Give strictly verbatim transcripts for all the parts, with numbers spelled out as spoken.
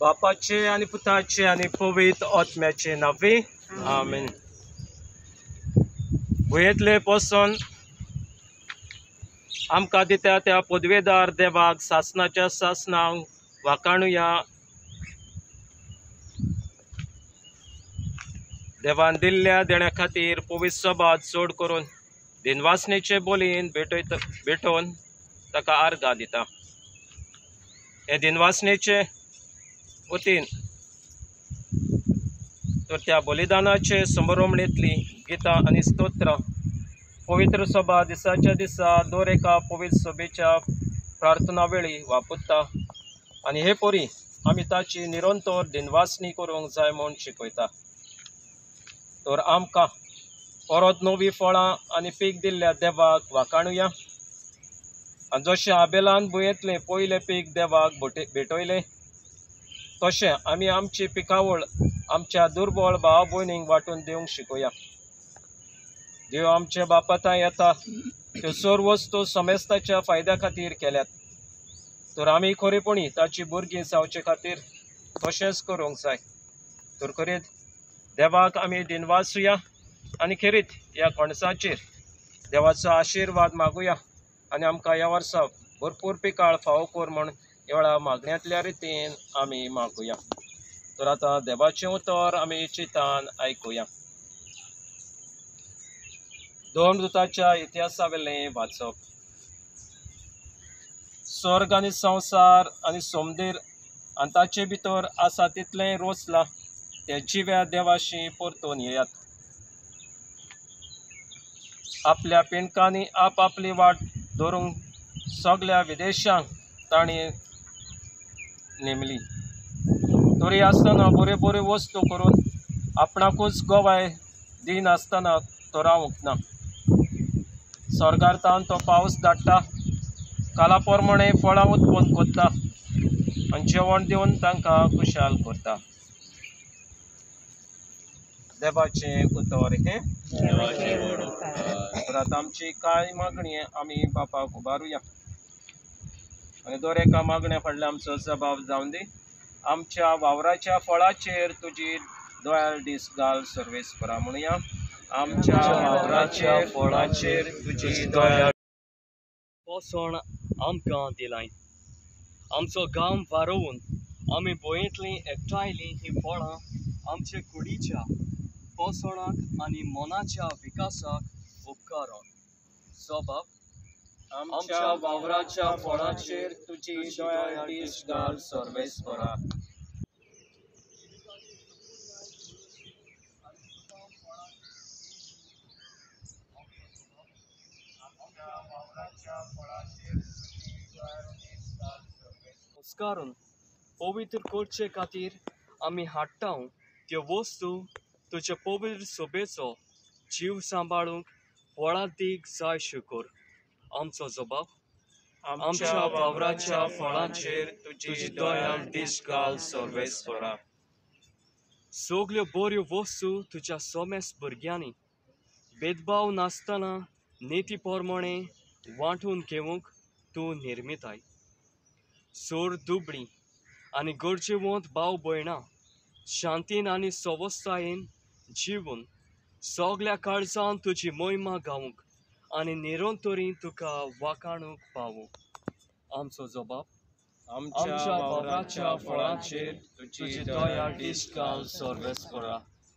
बापाचे आणि पुताचे आणि पवित्र आत्म्याचे नावे आमेन. भुयेंतले पोसन आमकां दिता त्या पदवेदार देवाक सासनाच्या सासनांक वाखाणुया. देवान दिल्ल्या देण्या खातीर पवित्र सभा चड करून दिनवासनेचे बोलीन भेटयत भेटोवन ताका आर्गां दिता. हे दिनवासनेचे वतीन तर त्या बलिदानाचे संभ्रमणेंतली गितां आनी स्तोत्रां पवित्र सभा दिसाच्या दिसा दर एका पवित्र सभेच्या प्रार्थना वेळी वापरता आनी हे परी आमी ताची निरंतर दिनवासनी करूंक जाय म्हूण शिकयता. तर आमकां परत नवी फळां आनी पीक दिल्ल्या देवाक वाखाणुया. आनी जशें आबेलान भुयेंतलें पयलें पीक देवाक भेटयलें तशें आमी आमची पिकावळ आमच्या दुर्बळ भाव भयणींक वांटून दिवंक शिकोया. देव आमच्या बापातां येता त्यो सर्व वस्तू समेस्ताच्या फायद्या खातीर केल्यात. तर आमी खरेपणी ताची भुरगीं जावचे खातीर तशेंच करूंक जाय. तर करीत देवाक आमी दिनवासुया आनी खेरीत ह्या कणसाचेर देवाचो आशिर्वाद मागुया आनी आमकां ह्या वर्सा भरपूर पिकाळ फावो कर म्हूण ह्या वेळा मागण्यांतल्या रितीन आमी मागुया. तर आतां देवाचें उतर आमी चिंतान आयकुया. दोन दुताच्या इतिहासा वेलें वाचप. स्वर्ग आनी संवसार आनी सोमदीर आनी ताचे भितर आसा तितलें रोसलां ते जिव्या देवाशी परतून येयात. आपल्या पिणकांनी आपआपली वाट धरूंक सगळ्या विदेशांक तांणी नेमली. तरी आसतना बऱ्यो बऱ्यो वस्तू करून आपणाकूच गोवाय दिनासतना तो रावूंक ना. स्वर्गांतल्यान तो पावस धाडटा, काला प्रमाणे फळां उत्पन्न करता आनी जेवण दिवन तांकां खुशाल करता. देवाचें उतर हें. तर आतां आमची कांय मागणी आमी बापाक उबारुया आनी दर एका मागण्या फाटल्यान आमचो जबाब जावन दी. आमच्या वावराच्या फळाचेर तुजी दोळ्यार दीस घाल सर्वेस्परा म्हणुया. आमच्या वावराच्या फळाचेर तुजी दोळ्यार पोसण आमकां दिलाय. आमचो गांव वारोवन आमी भुयेंतलीं एकठांयलीं ही फळां आमचे कुडीच्या पोसणाक आनी मनाच्या विकासाक उपकारान. जबाब. आमच्या वावराच्या फळाचेर तुजी दोळ्यार दीस घाल सर्वेस्परा. उपकारान पवित्र करचे खातीर आमी हाडटा त्यो वस्तू तुज्या पवित्र सभेचो जीव सांबाळूंक फळां दीक जाय शिकोर. आमचो जबाब. आमच्या वावराच्या फळाचेर तुजी दोळ्यार दीस घाल सर्वेस्परा. सगल्यो बऱ्यो वस्तू तुज्या सोमेस भुरग्यांनी भेदभाव नासतना नेती प्रमाणे वांटून घेवंक तूं निर्मिताय. चड दुबळी आनी गरजेवंत भाव भयणां शांतीन आनी सवस्थायेन जिवन सगल्या काळजान तुजी महिमा गावूंक आनी निरंतरी तुका वाखाणूंक पावूं. आमचो जबाब. आमच्या वावराच्या फळाचेर तुजी दोळ्यार दीस घाल सर्वेस्परा.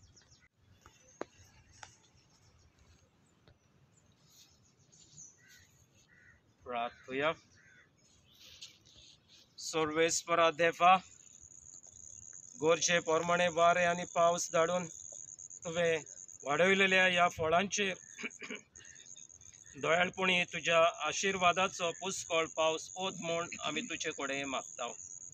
प्रार्थया. सर्वेस्परा देवा, गरजे प्रमाणे वारे आनी पावस धाडून तुवें वाडयलेल्या ह्या फळांचेर दोळ्याळपणी तुज्या आशिर्वादाचो पुस्कळ पावस ओत म्हूण आमी तुजे कडेन मागता.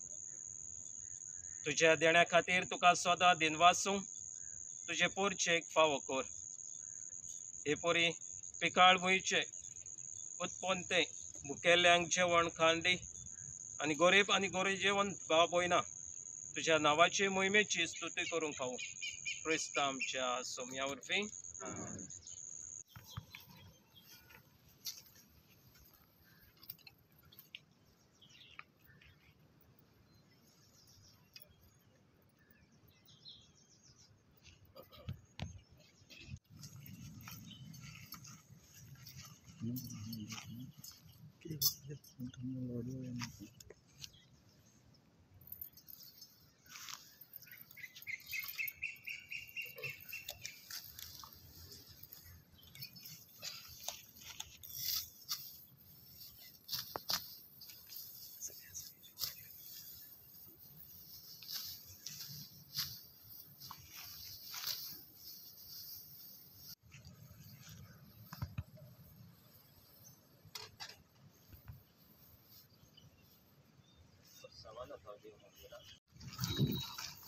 तुज्या देण्या खातीर तुका सदां दिनवासूं तुजे पोरचेक फावो कर. हे परी पिकाळ भुंयचे उत्पन्नते मुखेल्यांक जेवण खाण दी आनी गरीब आनी गरजेवंत भाव भयणां तुज्या नांवाचे मोहिमेची स्तुती करूंक फावो. क्रिस्त आमच्या सोम्या वरवीं. Sama na tao di mo